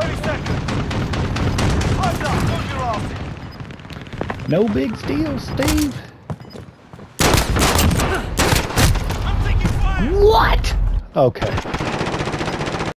30 seconds. Time's up. Move your asses. No big deal, Steve. I'm taking fire. What? Okay.